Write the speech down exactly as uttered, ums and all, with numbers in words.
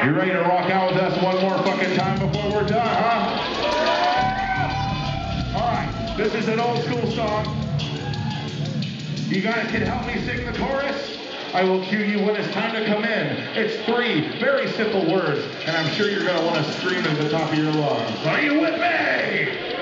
You ready to rock out with us one more fucking time before we're done, huh? Alright, this is an old school song. You guys can help me sing the chorus? I will cue you when it's time to come in. It's three very simple words, and I'm sure you're gonna want to scream at the top of your lungs. Are you with me?